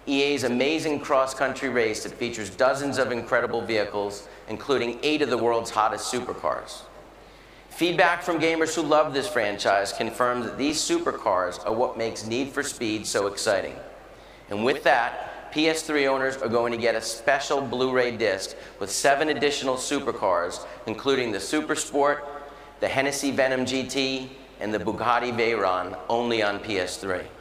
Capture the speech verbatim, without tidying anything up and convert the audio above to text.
E A's amazing cross-country race that features dozens of incredible vehicles, including eight of the world's hottest supercars. Feedback from gamers who love this franchise confirms that these supercars are what makes Need for Speed so exciting. And with that, P S three owners are going to get a special Blu-ray disc with seven additional supercars, including the Super Sport, the Hennessy Venom G T, and the Bugatti Veyron, only on P S three.